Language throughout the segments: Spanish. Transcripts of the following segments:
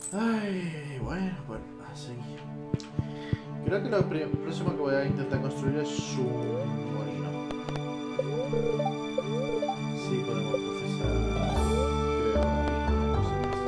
Ay, bueno, así. Creo que lo próximo que voy a intentar construir es un molino. Sí, podemos procesar, creo, algunas cosas.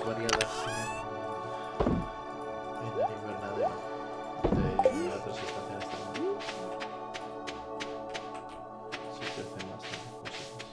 variadas en el invernadero de otras estaciones también. Sí, crecen bastantes cositas.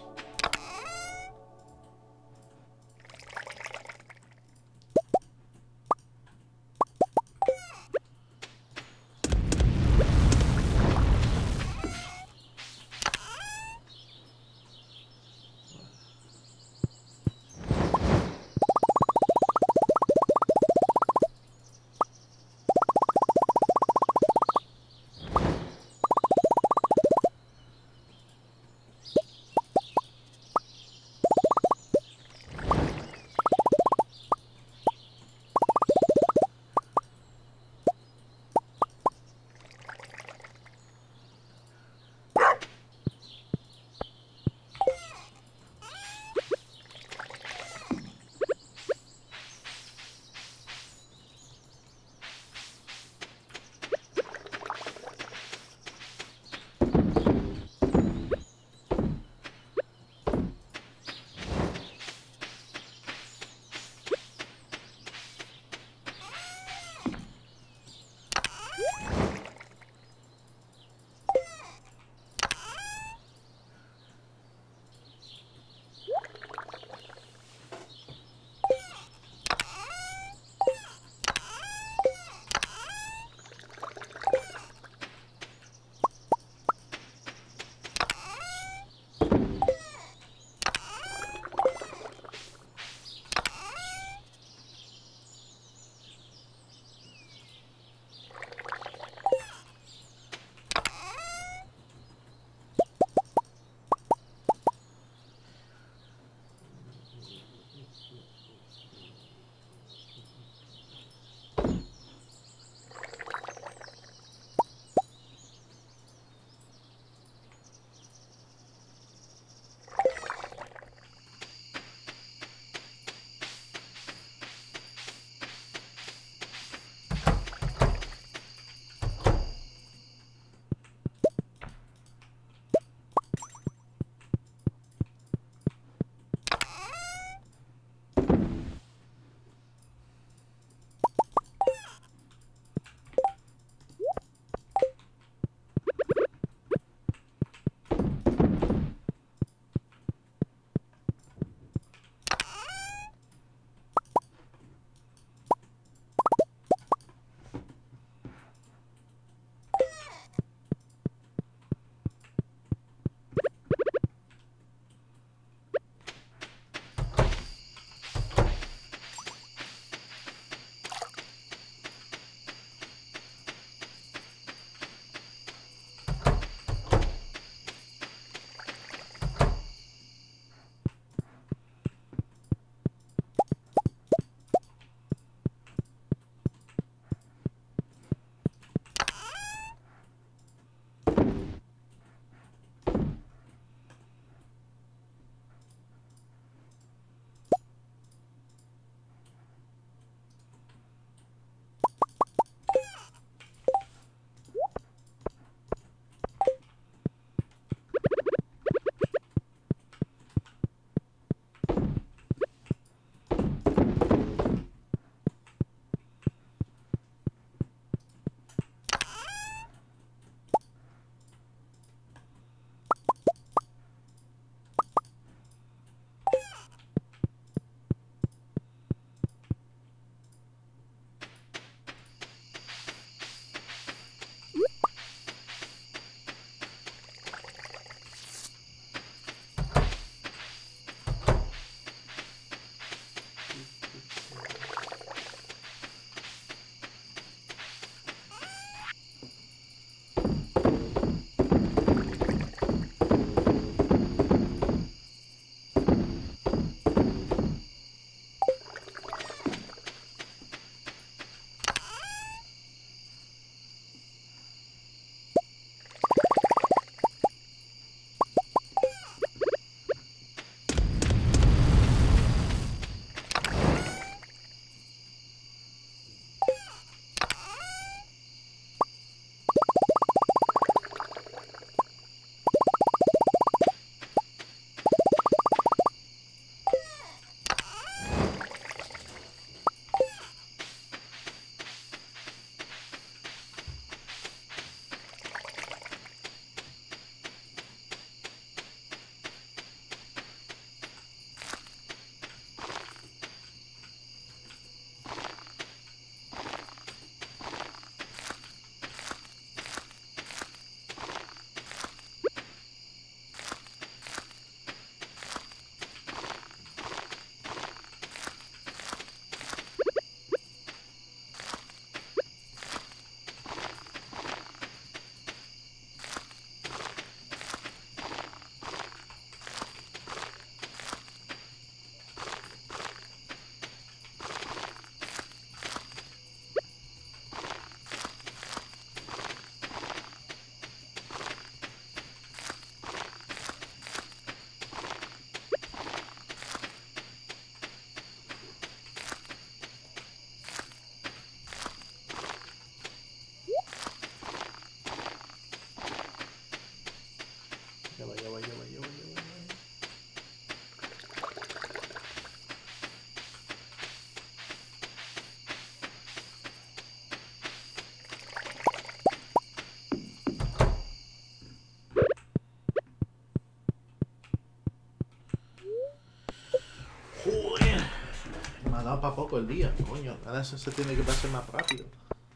ha dado para poco el día, coño. Ahora eso se tiene que pasar más rápido.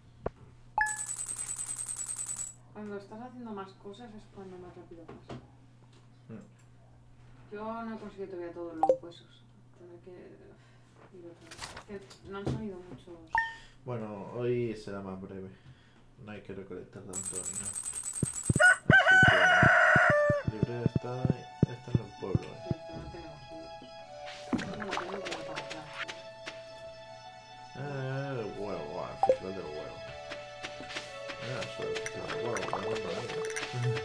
Cuando estás haciendo más cosas es cuando más rápido pasa. Yo no he conseguido todavía todos los huesos. Tendré que ir otra vez. Es que no han salido muchos. Bueno, hoy será más breve. No hay que recolectar tanto ni nada. Así que... libre está en el pueblo. Sí, pero no tenemos libros. No tengo que pasar. El huevo, el festival del huevo. Eso es el festival del huevo, no me acuerdo.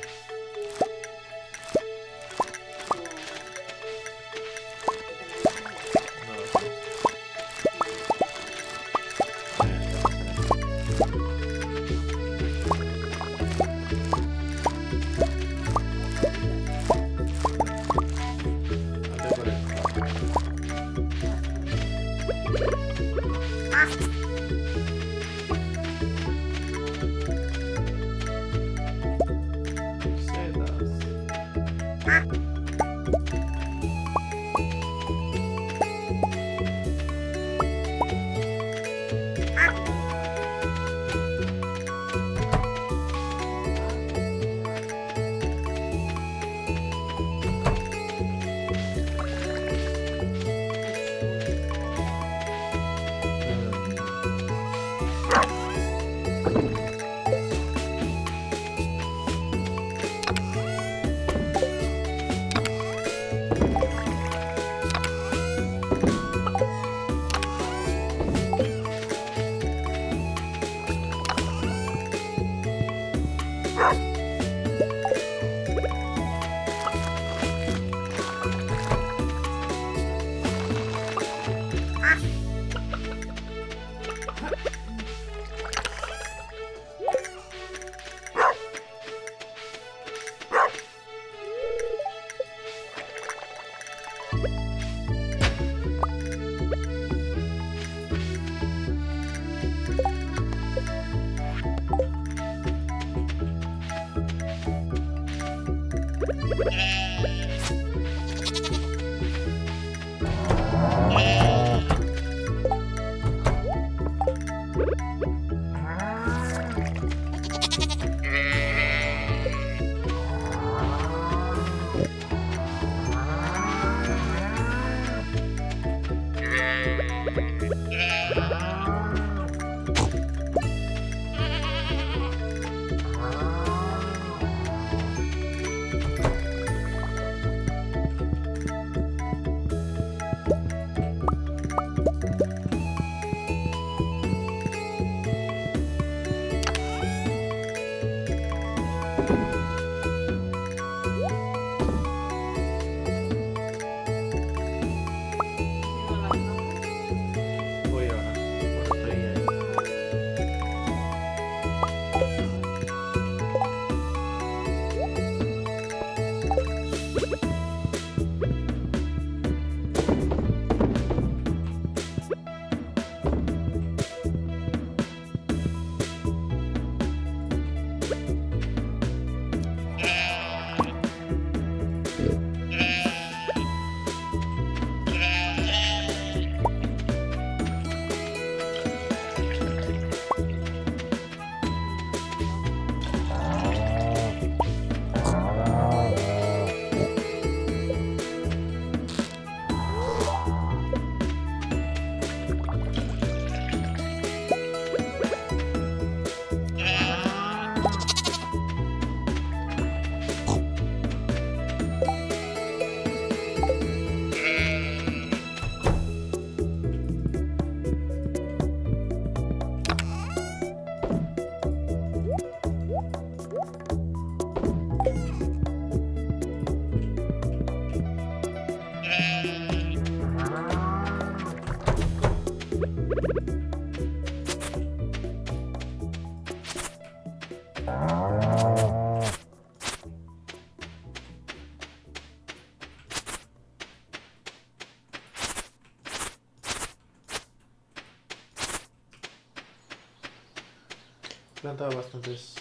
Plantado bastantes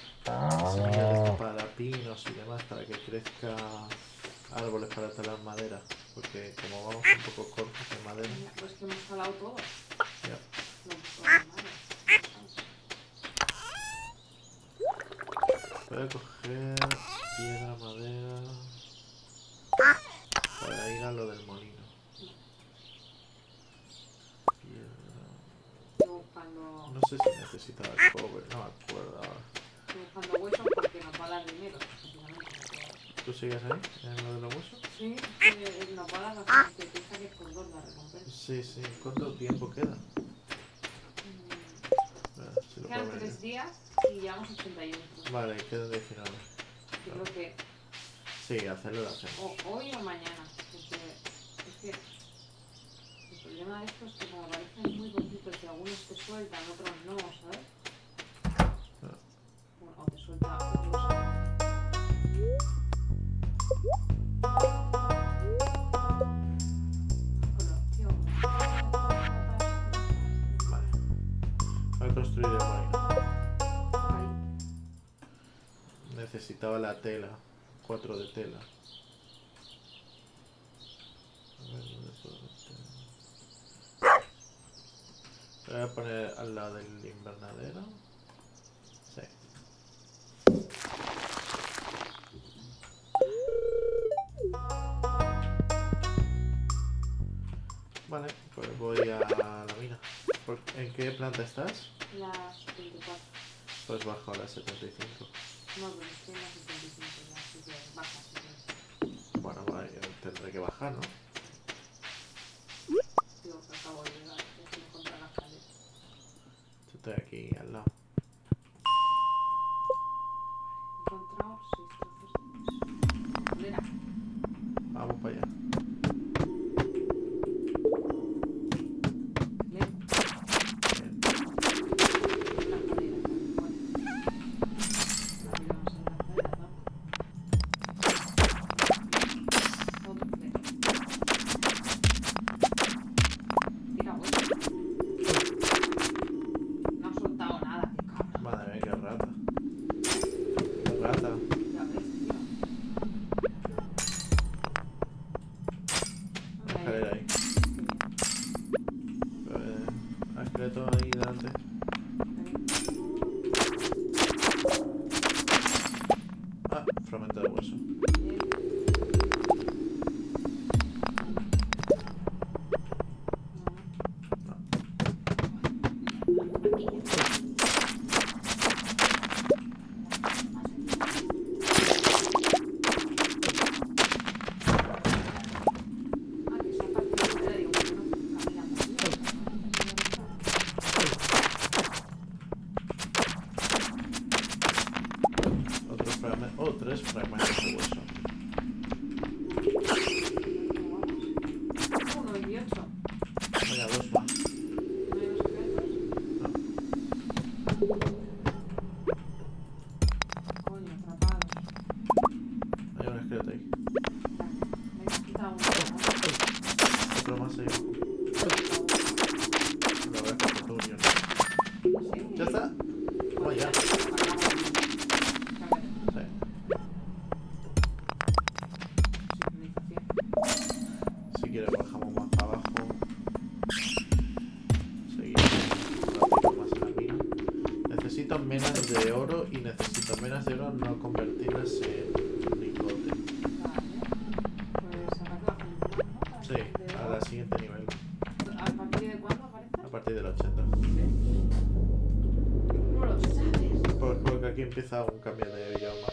semillas para pinos y demás para que crezca árboles para talar madera, porque como vamos un poco cortos de madera. Pues que hemos salado todo. Ya. No, pues, madre. Voy a coger piedra, madera. Para ir a lo del molino. Piedra. Yo cuando... No sé si necesitaba el cobre, no me acuerdo ahora. Buscando huesos porque nos va a dar dinero. ¿Tú sigues ahí? ¿En lo de los huesos? Sí, nos va a dar bastante. Piensa que es por 2 la recompensa. Sí, sí. ¿Cuánto tiempo queda? Si lo Quedan puedo ver 3 días y llevamos 81. ya. Vale, quedan de final. Yo creo que Sí, hacerlo lo hacemos. hoy o mañana. Porque es que el problema de esto es que como parecen muy poquitos y algunos te sueltan, otros no, ¿sabes? Bueno, o te suelta otros. Vale. Voy a construir el molino. Necesitaba la tela. 4 de tela. A ver, ¿dónde puedo meter? Voy a poner al lado del invernadero. Sí. Vale, pues voy a la mina. ¿En qué planta estás? Las 24. Pues bajo a las 75. No, pero estoy en las 75 ya, así que baja, si Bueno, vale, tendré que bajar, ¿no? digo que acabo de llegar, estoy contra la escalera. Estoy aquí al lado. He encontrado 6 trozos de madera. Vamos para allá. Madre mía, qué rata. Qué rata. Una escalera ahí. Esqueleto ahí delante. Ah, fragmento de hueso. Otro fragmento. Oh, 3 fragmentos de hueso. 1,28. Venga, 2 más. ¿No hay los esqueletos? No. Coño, atrapados. Hay un esqueleto ahí. Me he quitado Otro más ahí abajo. La verdad es que por unión. Sí. ¿Ya está? Vamos ya. Sí. Si quieres bajamos más para abajo. Seguimos un ratito más en la mina. Necesito menas de oro y necesito menas de oro no convertirlas en lingote. Sí, a la siguiente nivel. ¿A partir de cuándo aparece? A partir del 80. No lo sabes. Porque aquí empieza un cambio de idioma.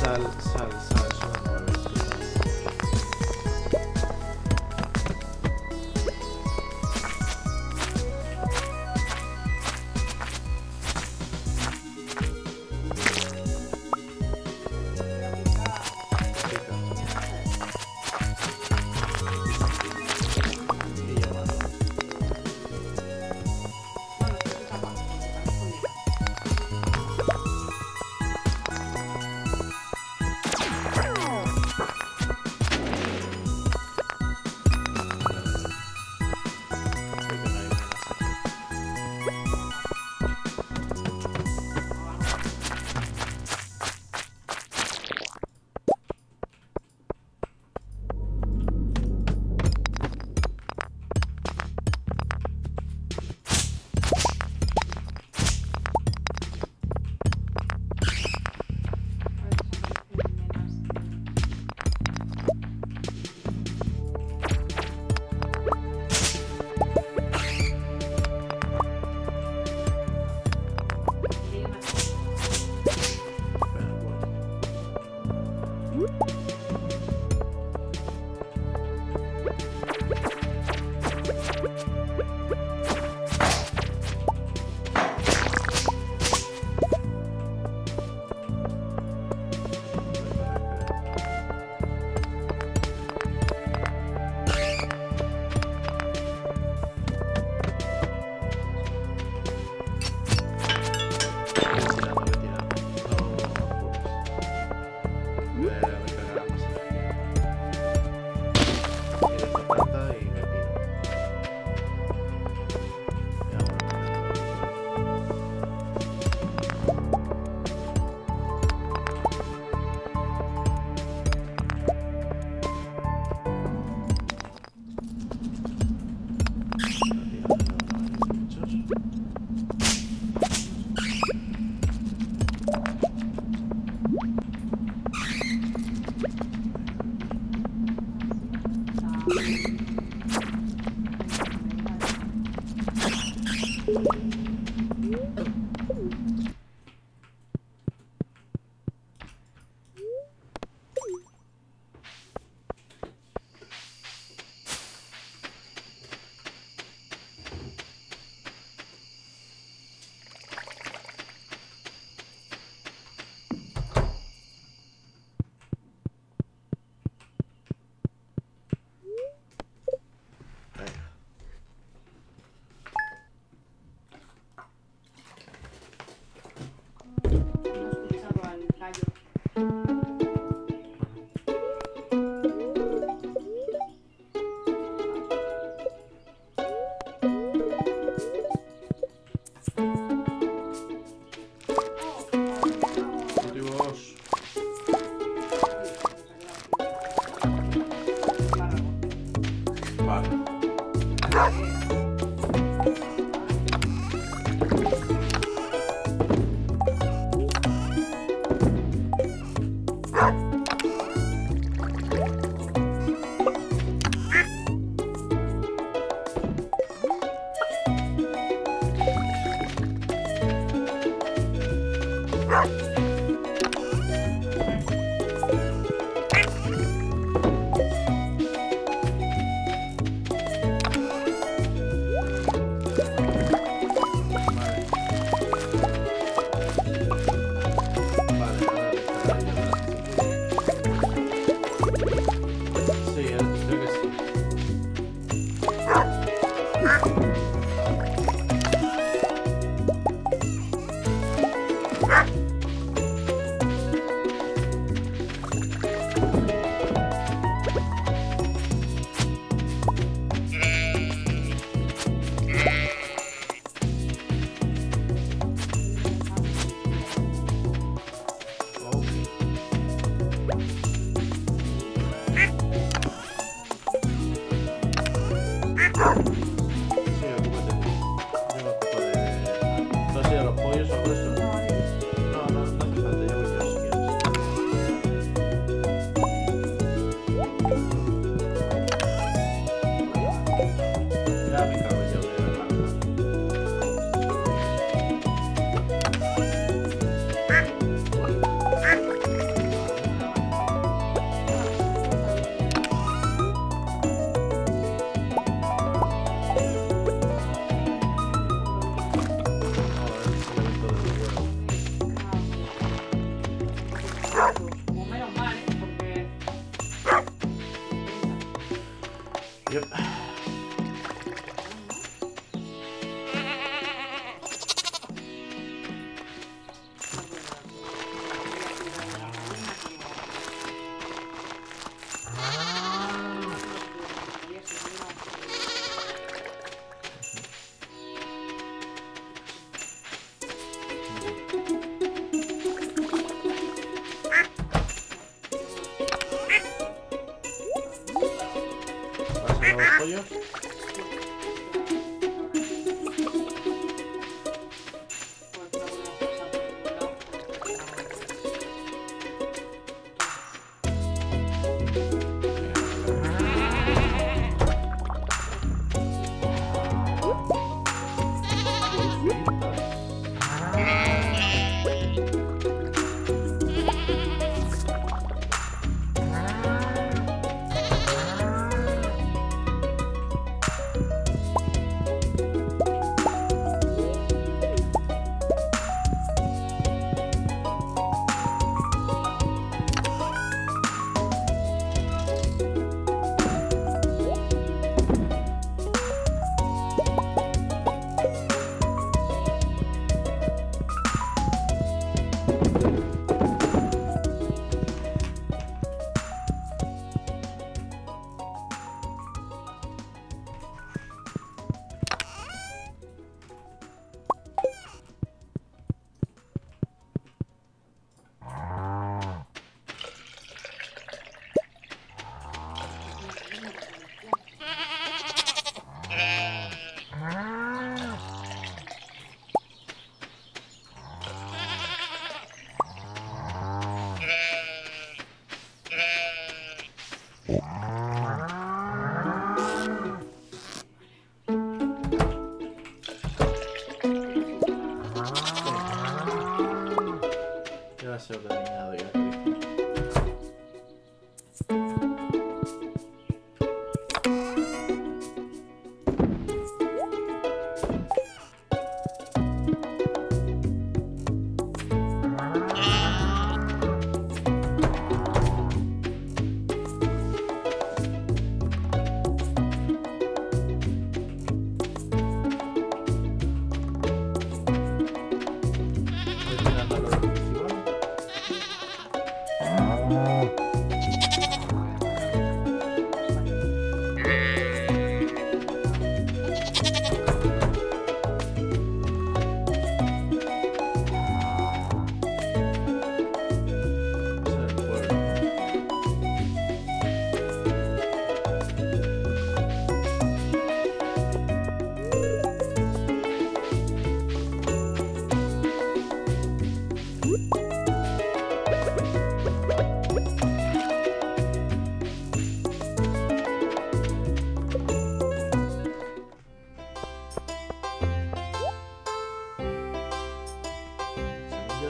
Sal, son las 9.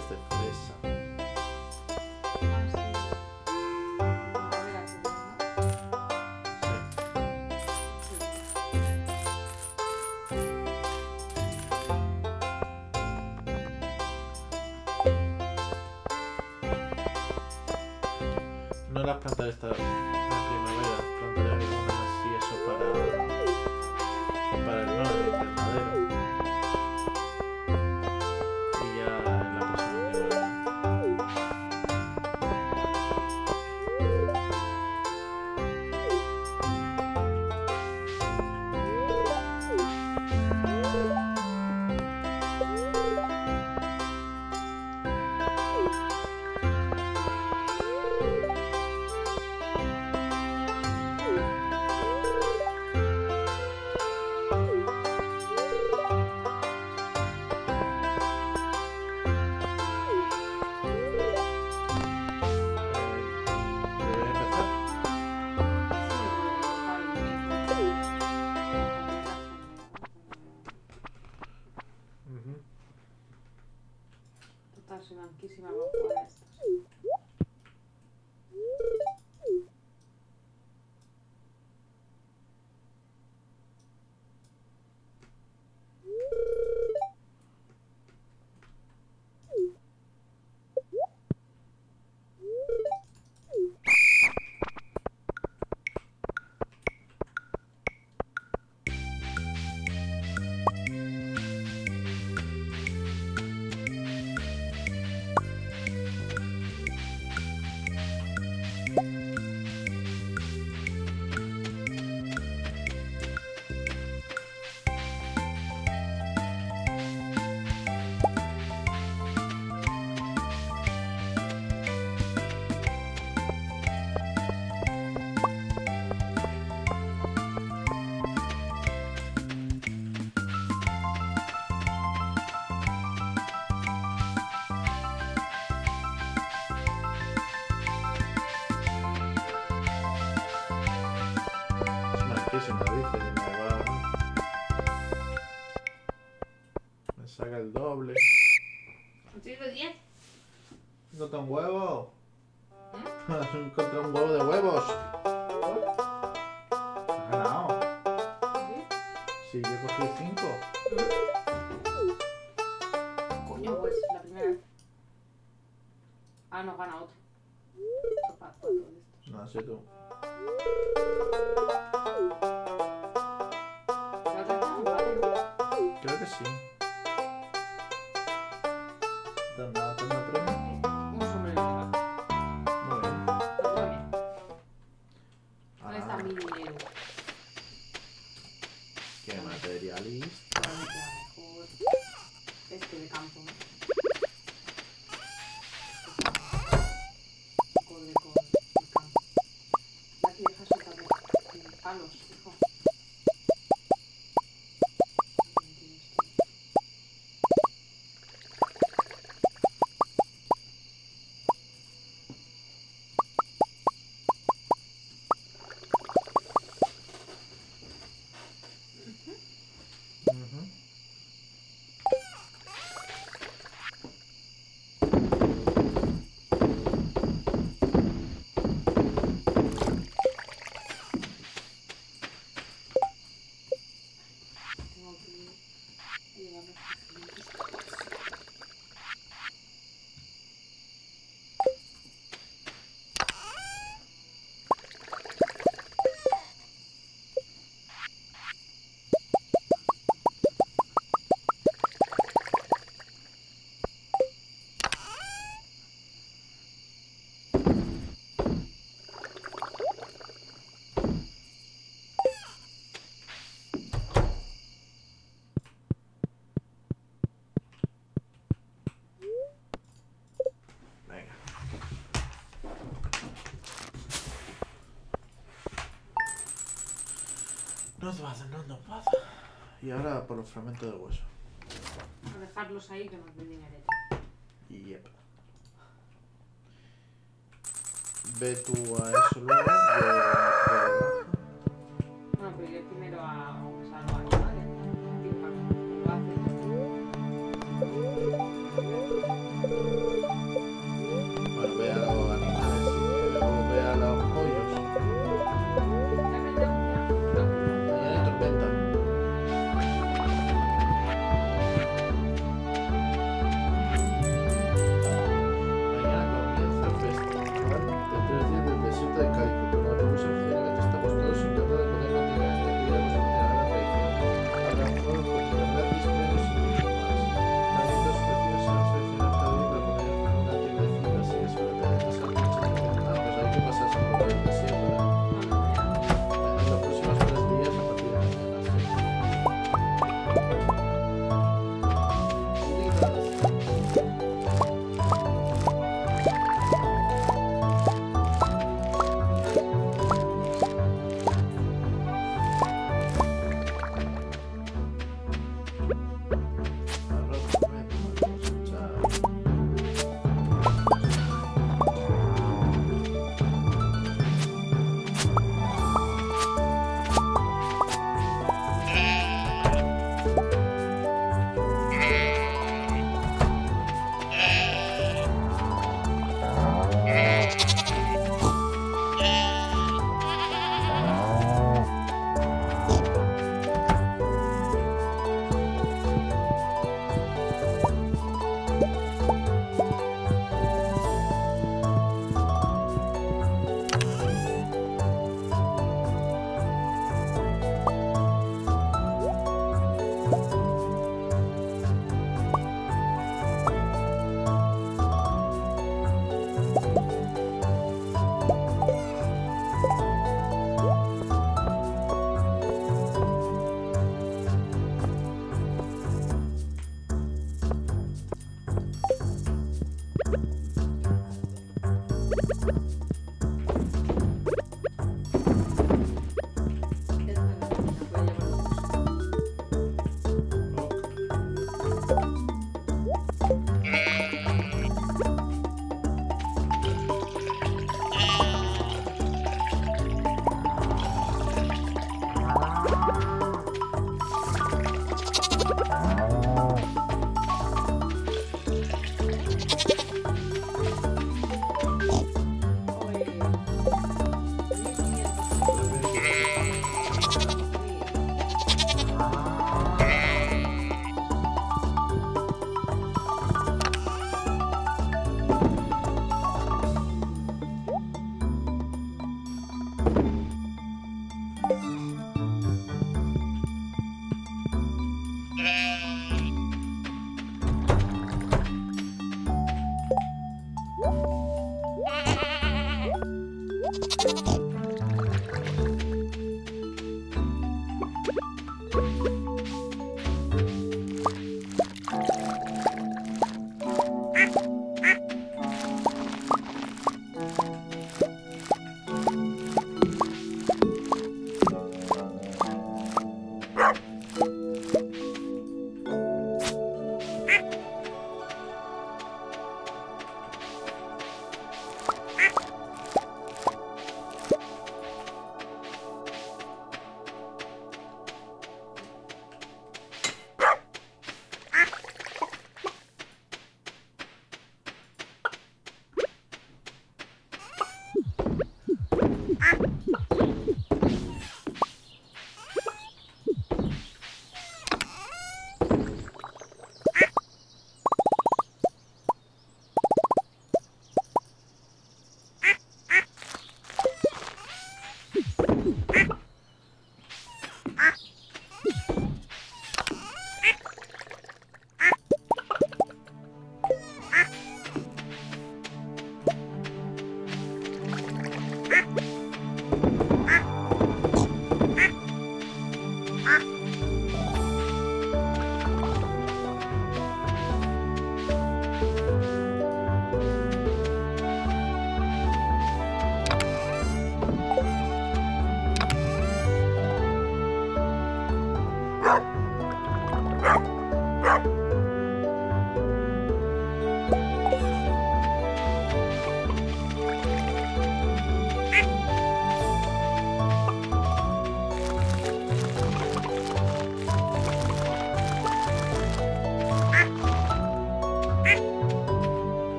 flores de fresa. Ah, sí. Primavera, creo, ¿no? Sí. No las plantaré esta primavera, plantaré algunas así, eso para el no, el invernadero. Y ya en la próxima primavera. ¿Debería empezar? Ujú. Total, soy banquísima con jugar estos. Es marquísima, dice, y me saca el doble. ¿Consigo 10? ¿Encontré un huevo? Encontré un huevo de huevos. Has ganado. Sí, yo cogí 5. Coño, pues la primera vez. Ah, no, gana otro. Para 4 de estos. No sé tú. La otra está un empate, ¿no? Creo que sí. ¿Te han dado premio? Un sombrero. Muy bien. Pues muy bien. ¿Dónde está Ah, mi dinero? qué materialista. Ahora me queda mejor este de campo, ¿no? Cobre con el campo. Y aquí dejas soltar palos, hijo. Ujú. Tengo que llevar los siguientes pasos. Venga. No pasa, no pasa. Y ahora por los fragmentos de hueso. A dejarlos ahí que nos den dinerito. Yep. Ve tú a eso luego. Yo Bueno, pero iré primero a aunque salga ahí, ¿vale? Tío, para que lo hace.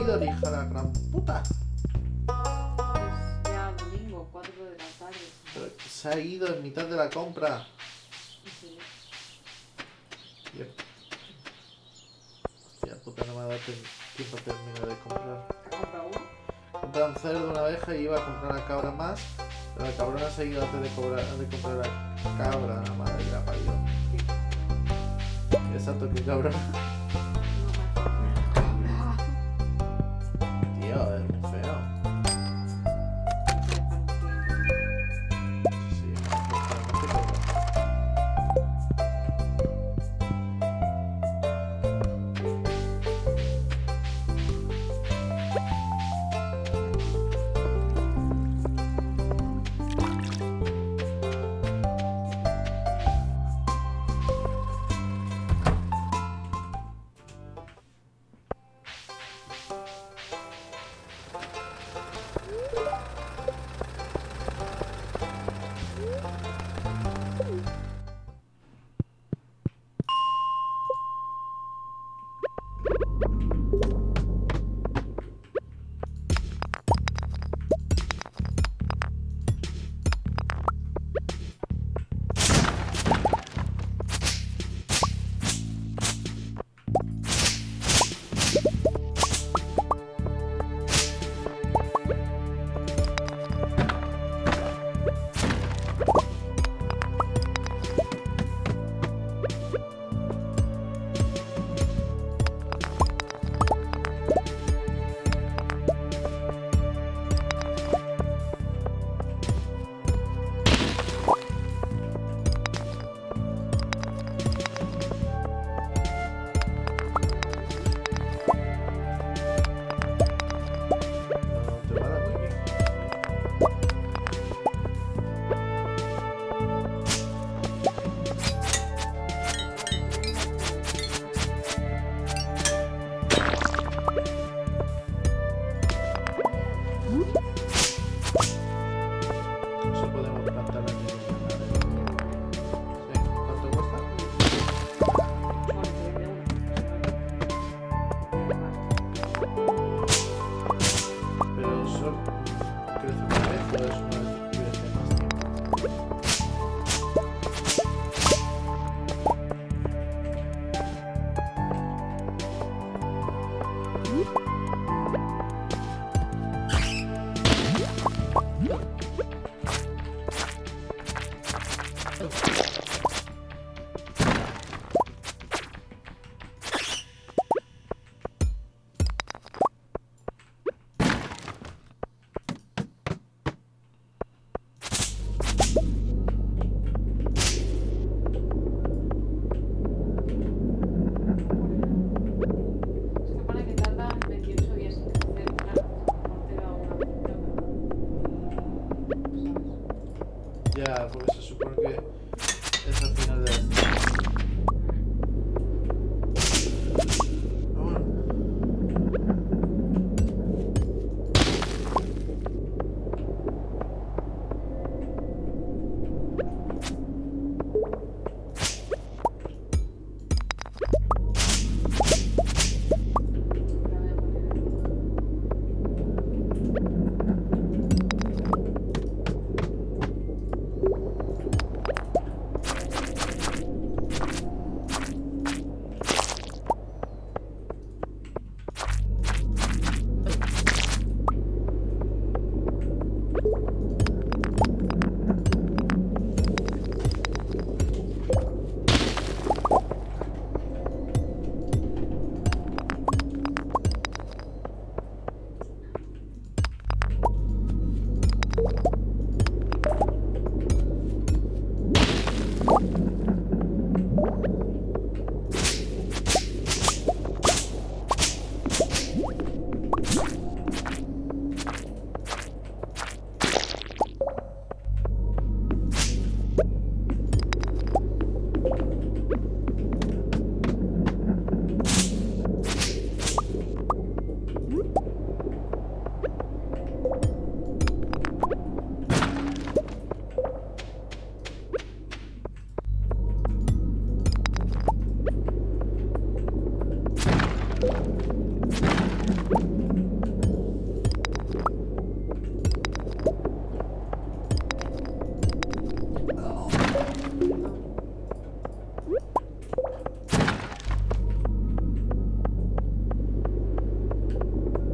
ido, hija de la gran puta. Es ya domingo, 4 de la tarde. Pero se ha ido en mitad de la compra. Sí. Bien. Hostia puta, no me ha dado tiempo a terminar de comprar. ¿Te ha comprado uno? Compré un cerdo, una abeja y iba a comprar una cabra más. Pero la cabrona se ha ido antes de comprar la cabra, la madre que la parió. Exacto, que cabrona. Tío, es muy feo. Sí, totalmente cabrón.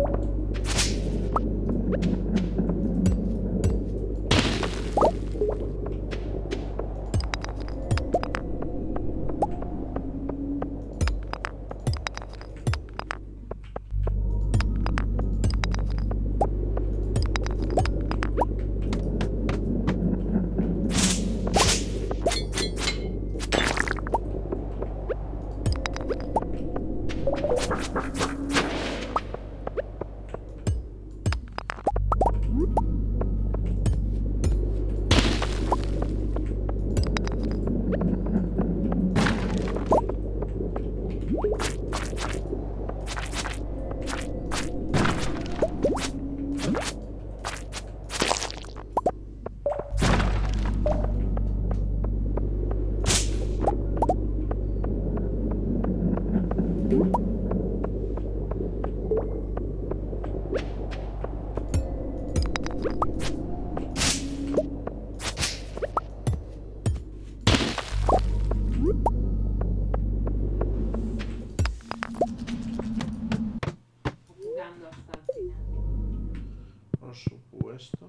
Jugando hasta el final. Por supuesto.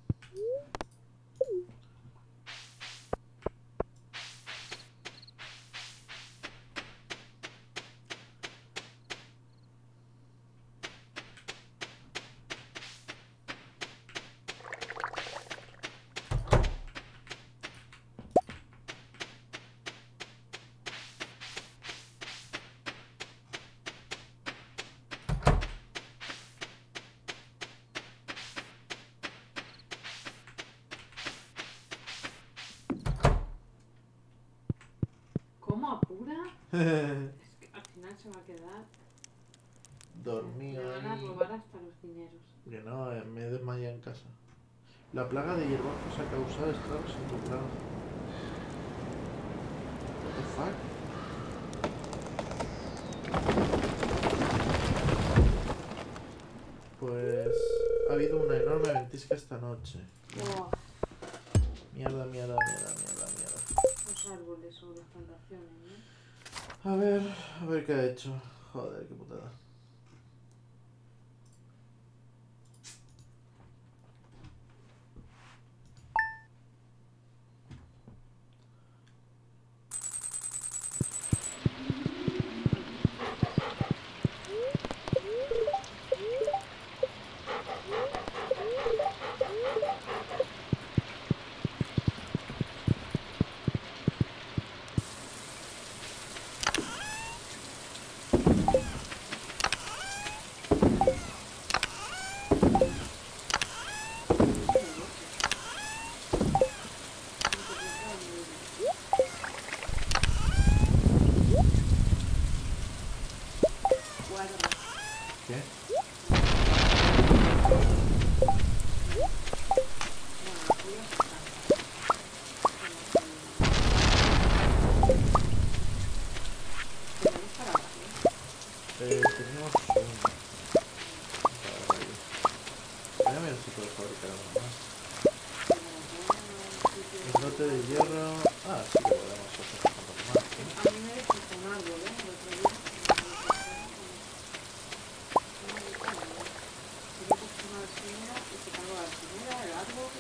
¿Cómo apura? Es que al final se va a quedar. Dormido Me van a ahí. robar hasta los dineros. Que no, me he desmayado en casa. La plaga de hierbajos ha causado estragos en tu granja. What the fuck? Pues ha habido una enorme ventisca esta noche. Oh, Mierda, mierda, mierda, mierda, mierda. los árboles o las plantaciones, ¿no? A ver qué ha hecho. Joder, qué putada. ¿Qué? Tenemos uno. Voy a ver si puedo fabricar uno más. Lingote de hierro. Ah, sí que podemos hacer uno más. ¿Sí? A mí me dejas un árbol, ¿eh? El otro día. Yo puse una alcinera y se cargó la alcinera, el árbol.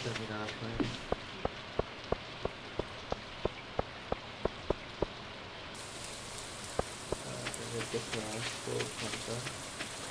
terminar la faena. Tener cosas por plantar.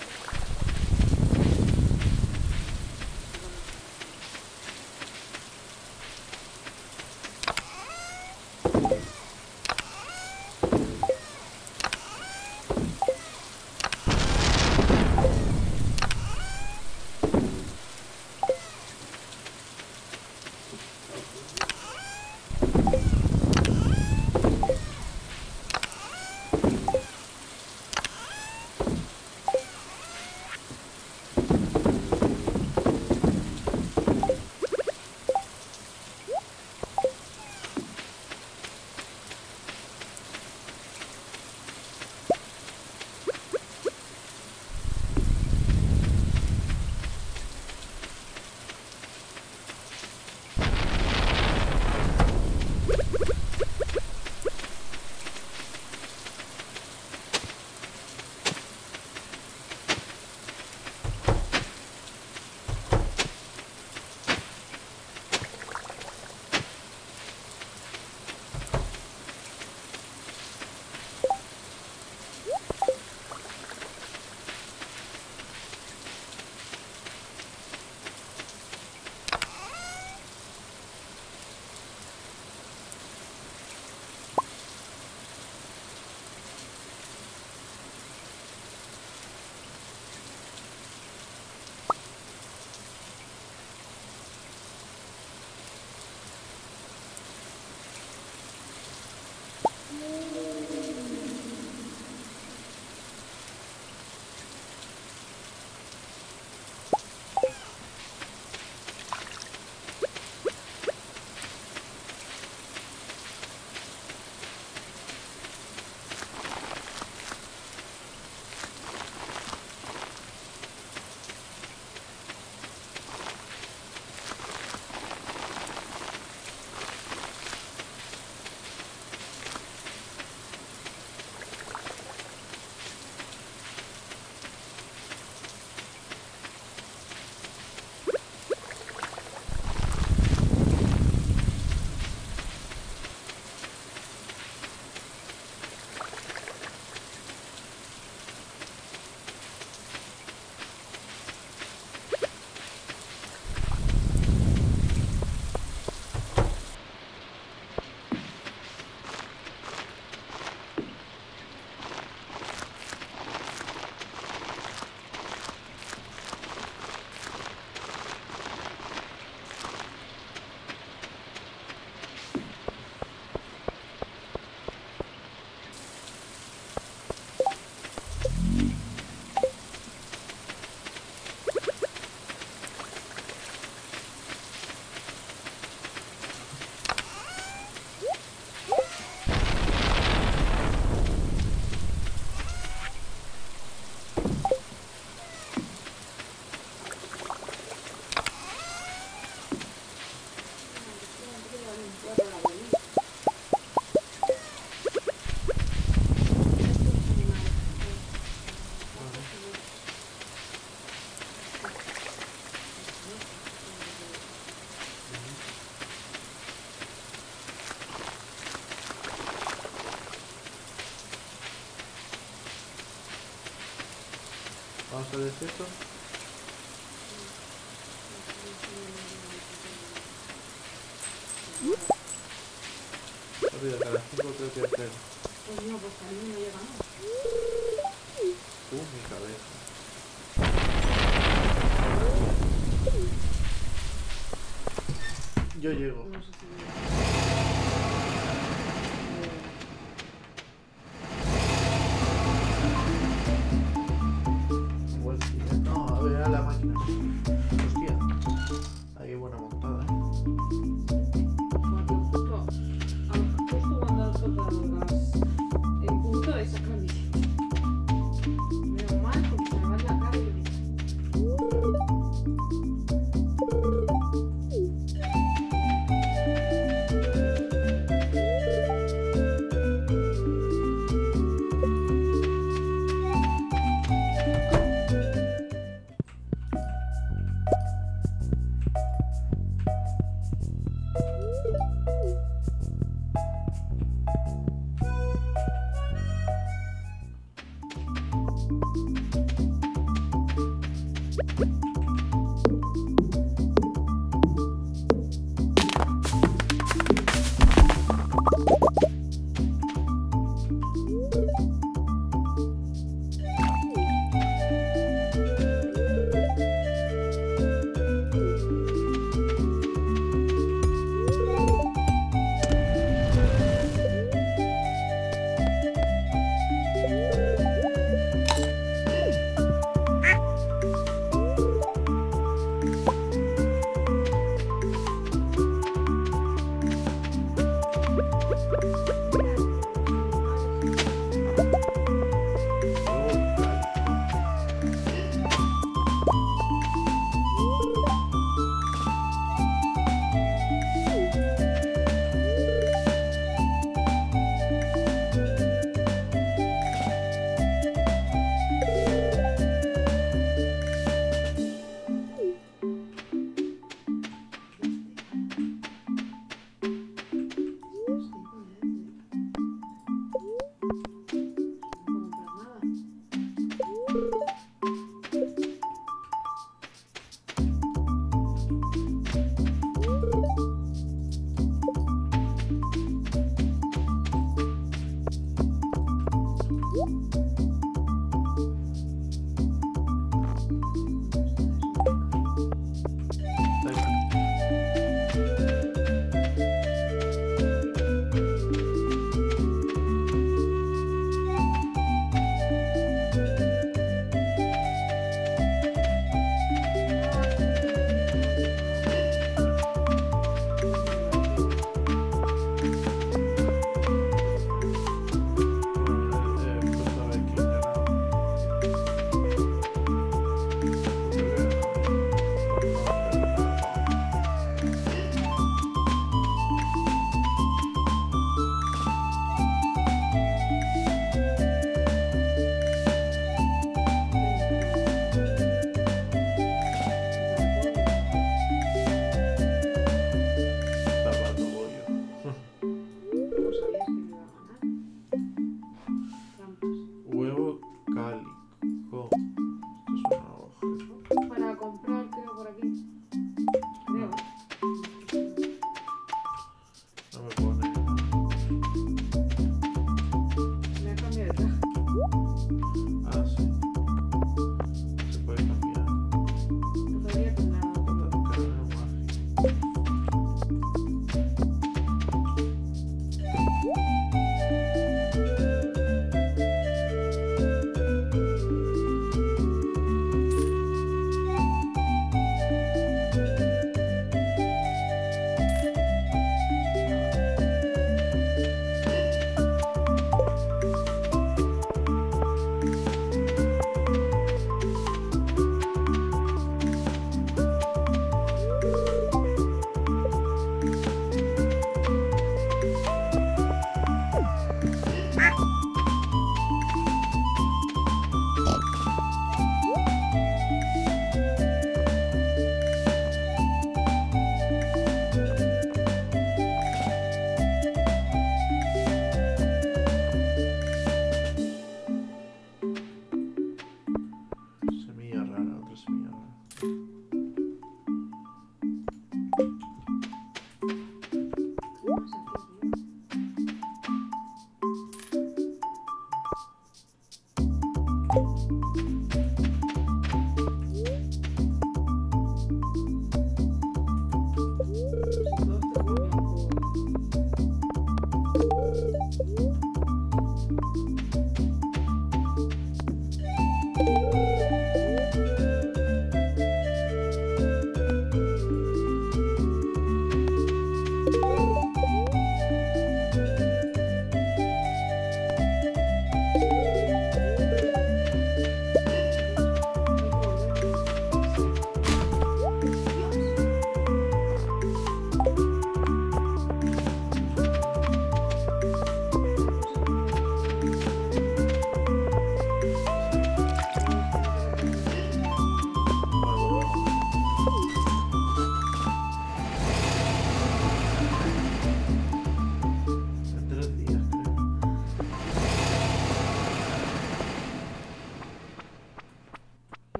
Vamos a decir esto. Rápido, que a las 5 creo que hacer. Pues no, pues a mí no llega nada. Mi cabeza. Yo llego. No sé si Igual sí, ¿eh? No, a ver, a la máquina. Hostia. Ahí buena montada, ¿eh? justo cuando has tocado el punto de sacar mi menos mal porque se me va en la cara y yo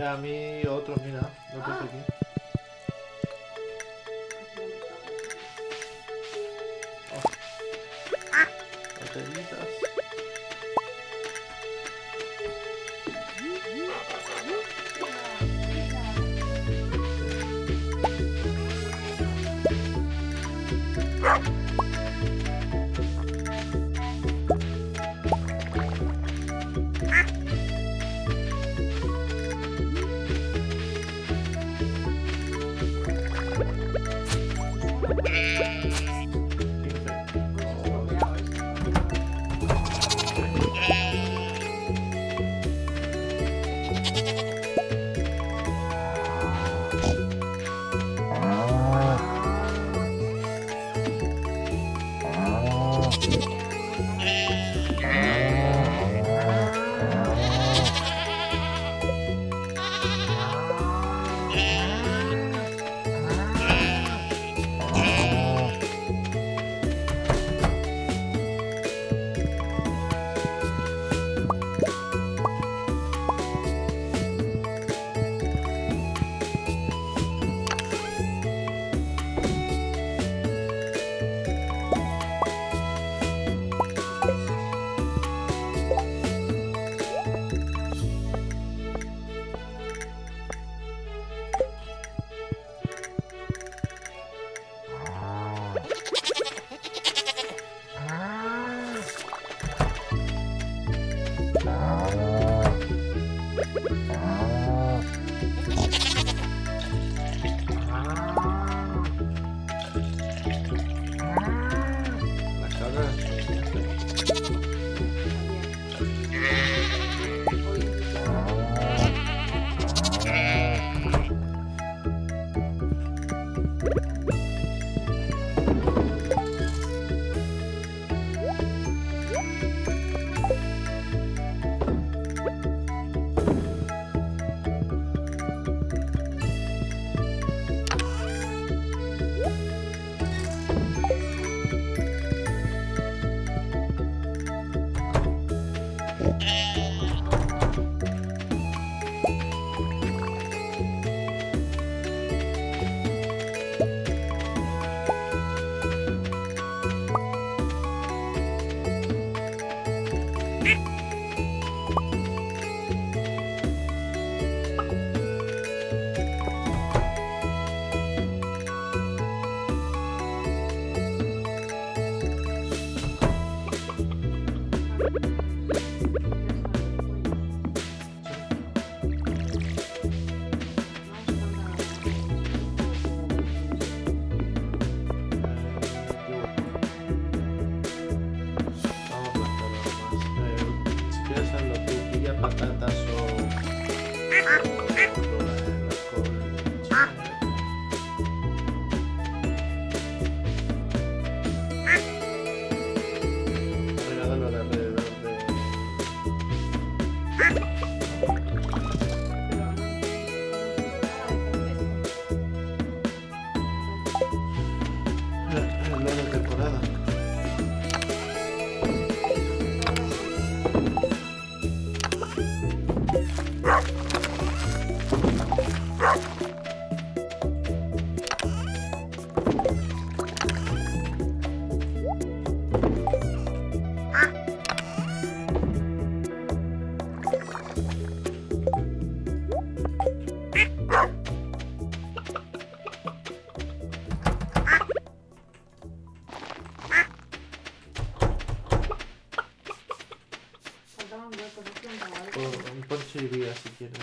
Mira, a mí otro, mira, lo puse aquí. Bateritas. Iría si quieres.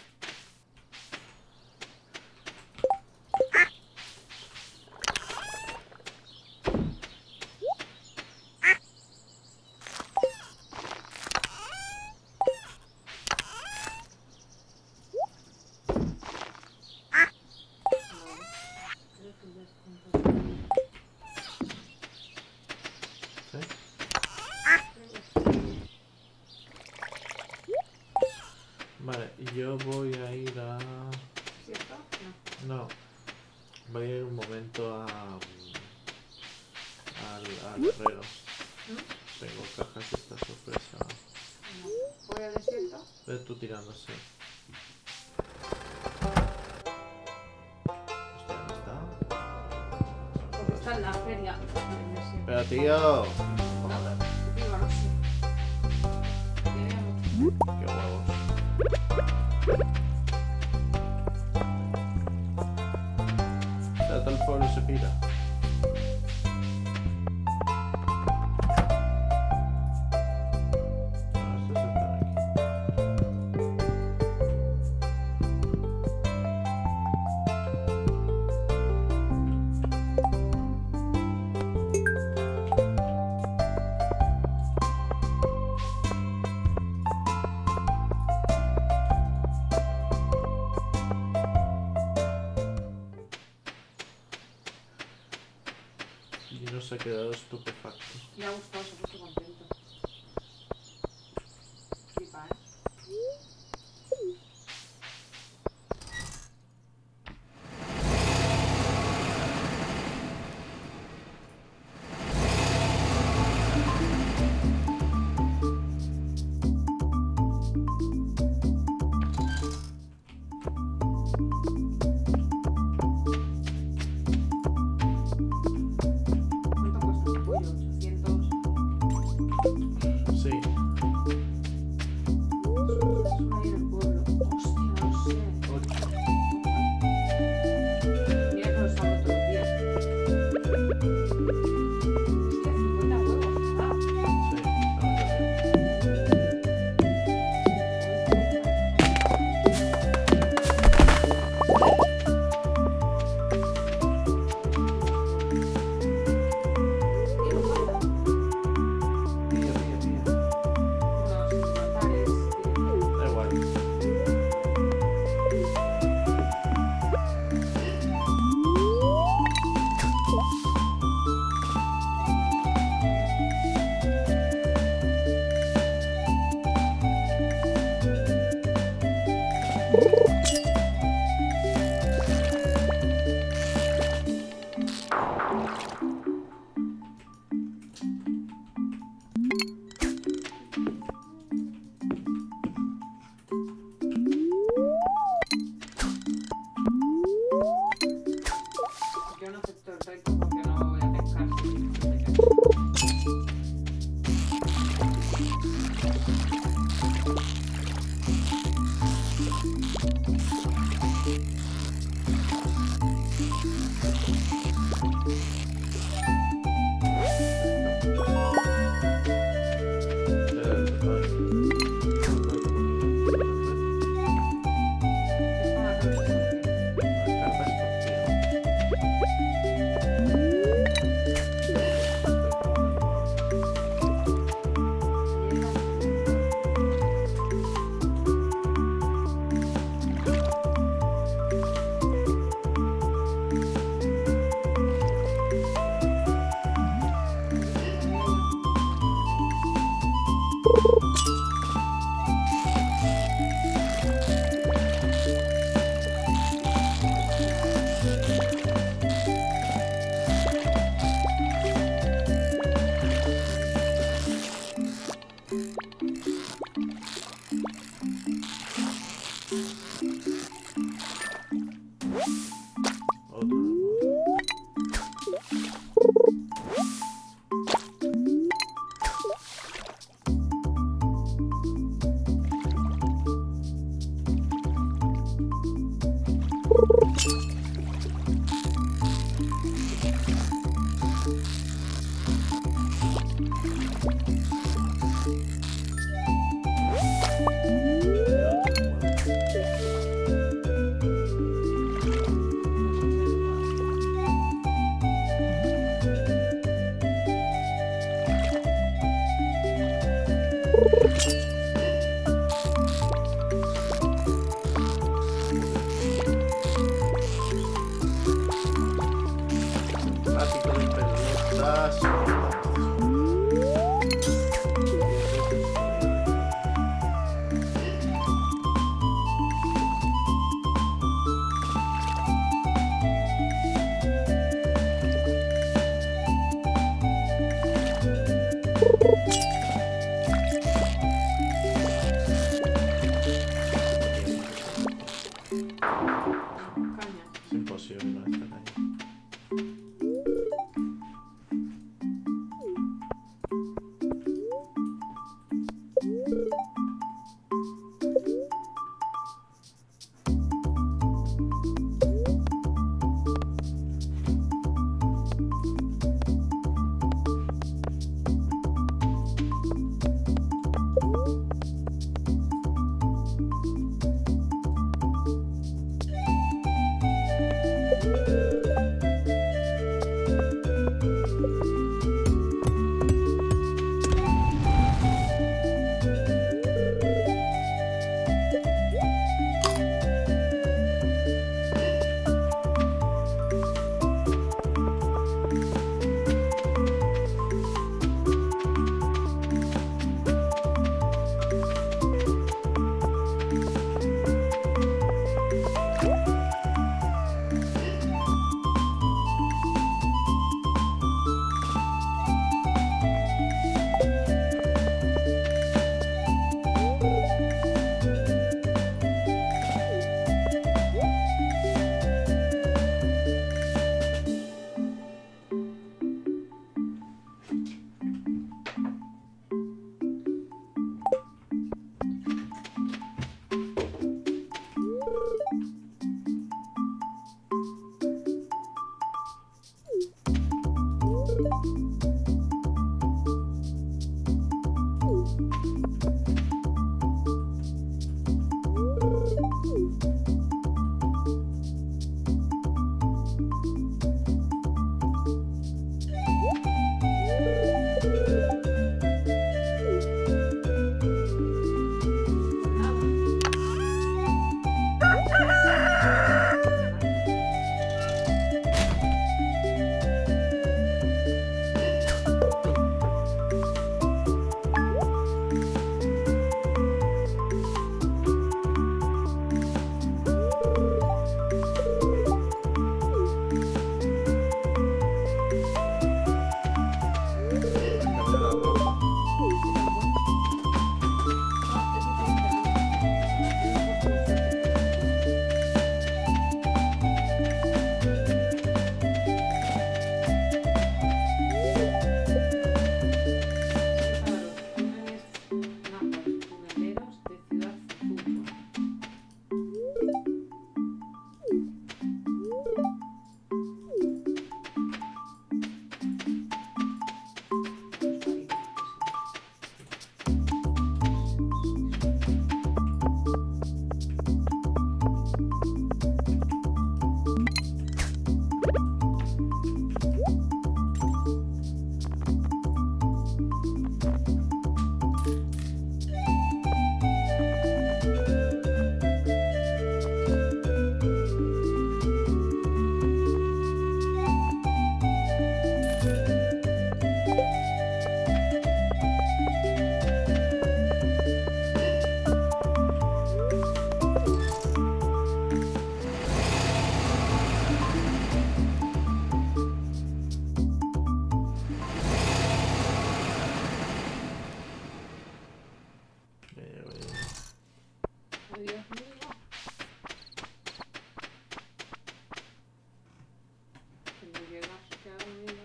Vale, yo voy a ir a... ¿Cierto? No. Voy a ir un momento a... al herrero. Tengo cajas de esta sorpresa. ¿Voy al desierto? Ve tú tirándose. tío. Joder, Digo, no sé. qué huevos. O sea, todo el pueblo se pira. No, estos están aquí. Y no se ha quedado estupefacto. Le ha gustado, se ha puesto contento. Flipa, ¿eh? ¿Cuánto cuesta el pollo? 800. Sí. Solo ahí en el pueblo. Hostia, no sé. 8. Mira que los hago todos los días. Hostia, 50 huevos, ¿verdad? Sí, la verdad. ¿Y no falta? Pilla, pilla, pilla. Unos manzares. Da igual. Yo no acepto el reto porque no voy a pescar. No sé qué. Caña. Es imposible no estar ahí. Dios mío. Cuando llegas, te ha dormido.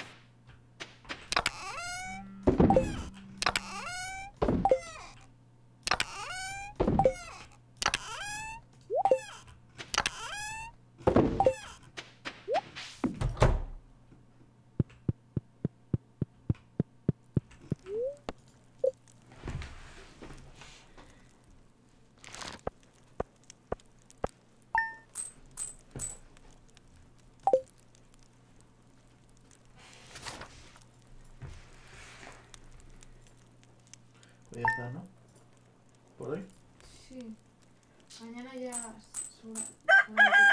Pues ya está, ¿no? ¿Por hoy? Sí. Mañana ya es hora.